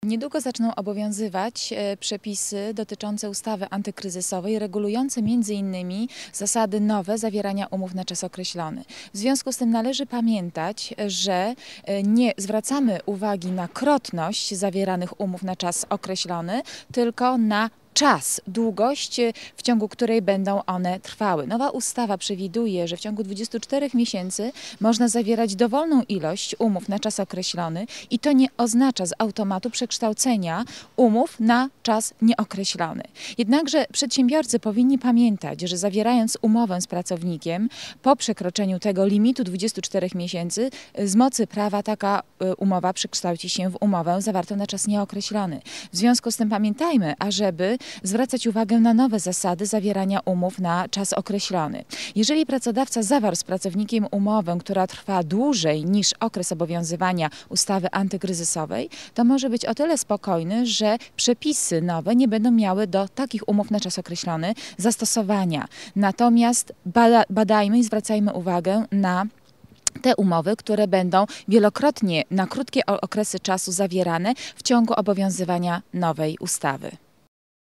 Niedługo zaczną obowiązywać przepisy dotyczące ustawy antykryzysowej, regulujące m.in. zasady nowe zawierania umów na czas określony. W związku z tym należy pamiętać, że nie zwracamy uwagi na krotność zawieranych umów na czas określony, tylko na czas, długość, w ciągu której będą one trwały. Nowa ustawa przewiduje, że w ciągu 24 miesięcy można zawierać dowolną ilość umów na czas określony i to nie oznacza z automatu przekształcenia umów na czas nieokreślony. Jednakże przedsiębiorcy powinni pamiętać, że zawierając umowę z pracownikiem po przekroczeniu tego limitu 24 miesięcy z mocy prawa taka umowa przekształci się w umowę zawartą na czas nieokreślony. W związku z tym pamiętajmy, ażeby zwracać uwagę na nowe zasady zawierania umów na czas określony. Jeżeli pracodawca zawarł z pracownikiem umowę, która trwa dłużej niż okres obowiązywania ustawy antykryzysowej, to może być o tyle spokojny, że przepisy nowe nie będą miały do takich umów na czas określony zastosowania. Natomiast badajmy i zwracajmy uwagę na te umowy, które będą wielokrotnie na krótkie okresy czasu zawierane w ciągu obowiązywania nowej ustawy.